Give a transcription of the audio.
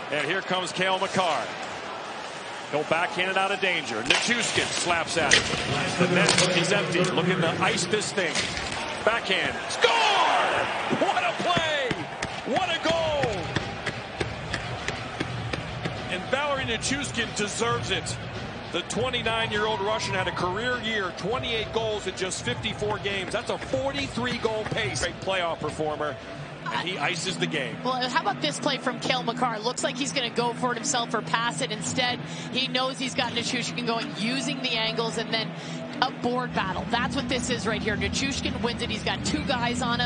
And here comes Cale Makar. He'll backhand it out of danger. Nichushkin slaps at it. The net is empty. Looking to ice this thing. Backhand. Score! What a play! What a goal! And Valeri Nichushkin deserves it. The 29-year-old Russian had a career year, 28 goals in just 54 games. That's a 43-goal pace. Great playoff performer, and he ices the game. Well, how about this play from Cale Makar? Looks like he's going to go for it himself or pass it. Instead, he knows he's got Nichushkin going, using the angles, and then a board battle. That's what this is right here. Nichushkin wins it. He's got two guys on him.